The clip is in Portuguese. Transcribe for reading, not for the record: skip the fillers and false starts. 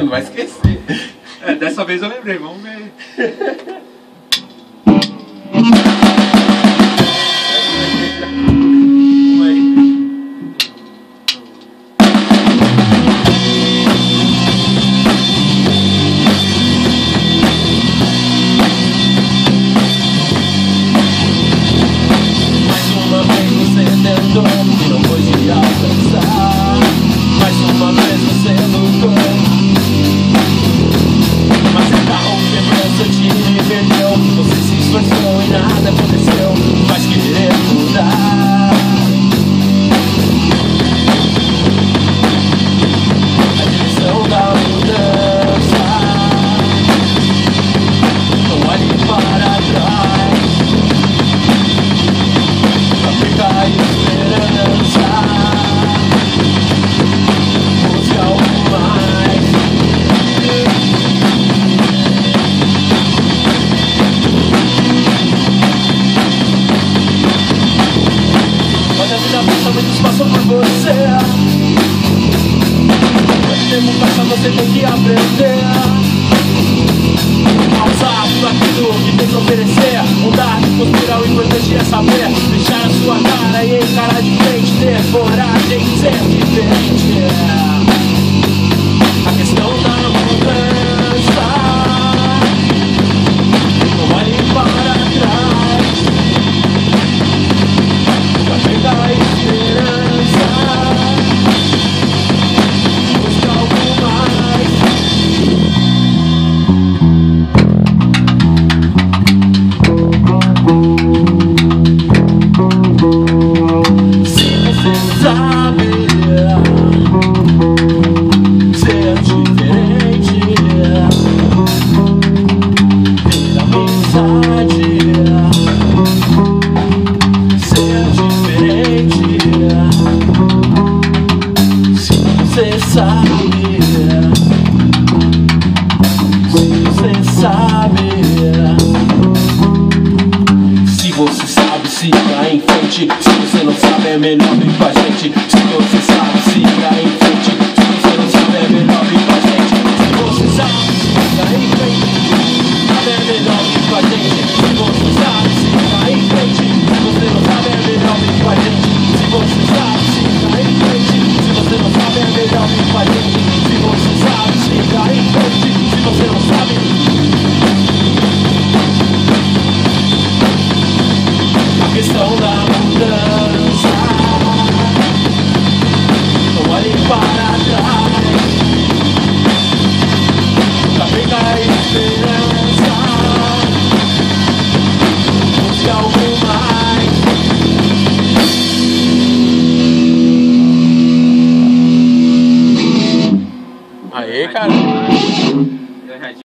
não vai esquecer. É, dessa vez eu lembrei, vamos ver. E não foi de alcançar. Mais uma vez você lutou, mas o carro quebrou, te perdeu. Você se esforçou e nada aconteceu. Mas querer mudar, a direção da mudança. Não olhe para trás, pra ficar esperança. Busca algo mais. Olha a vida passa, muitos passam por você. Quanto tempo passa, você tem que aprender a usar tudo aquilo que tem que oferecer. Mudar, conspirar, o importante é saber deixar a sua cara e encarar de frente. Ter coragem de ser diferente. A questão da mudança. Não olhe para trás, pra pegar a esperança. Busca algo mais. Se você sabe ser diferente, ter amizade, ser diferente. Se você sabe, se você sabe, siga em frente. Se você não sabe, é melhor vir com a gente. Se você sabe, siga em frente. Se você não sabe, é melhor vir com a gente.